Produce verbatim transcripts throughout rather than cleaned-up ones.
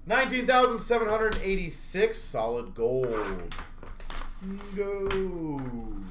nineteen thousand seven hundred eighty-six, solid gold. Gold.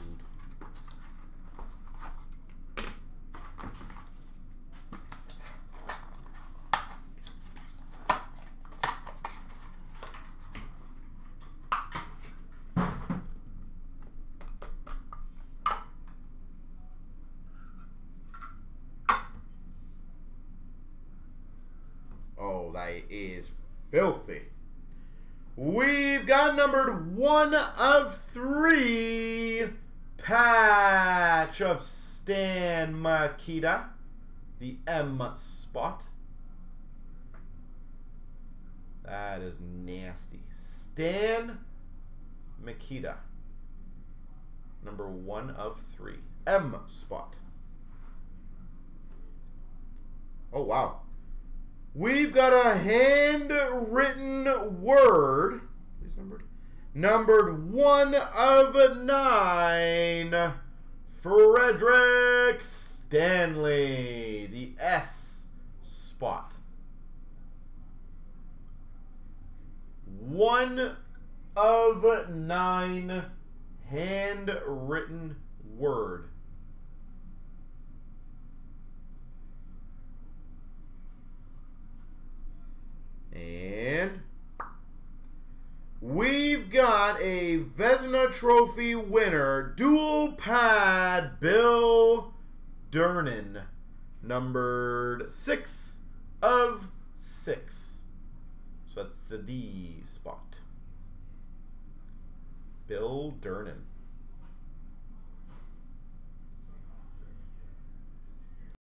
Oh, that is filthy. We've got numbered one of three patch of Stan Mikita, the M spot. That is nasty. Stan Mikita, number one of three, M spot. Oh, wow. We've got a handwritten word. Please numbered. Numbered one of nine. Frederick Stanley. The S spot. One of nine handwritten word. And we've got a Vezina Trophy winner, dual pad Bill Durnan, numbered six of six. So that's the D spot. Bill Durnan.